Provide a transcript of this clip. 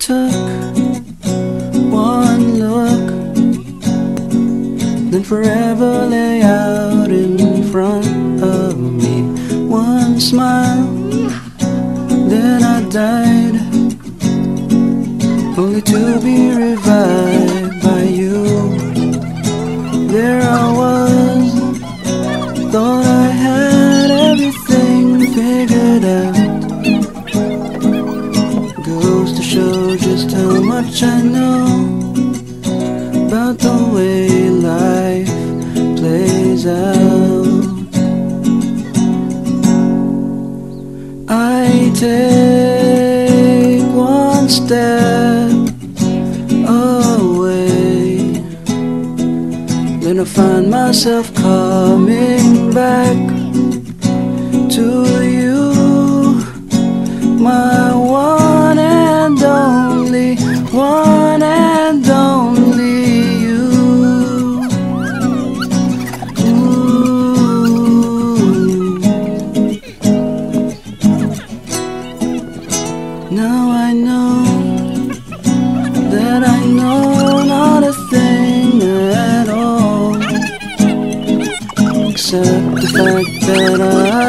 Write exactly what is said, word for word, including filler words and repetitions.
took one look, then forever lay out in front of me. One smile, then I died, only to be revived by you. There I was, thought I had everything figured out. Goes to show just how much I know about the way life plays out. I take one step away, then I find myself coming back to you, my one and only, one and only you. Ooh. Now I know that I know not a thing at all, except the fact that I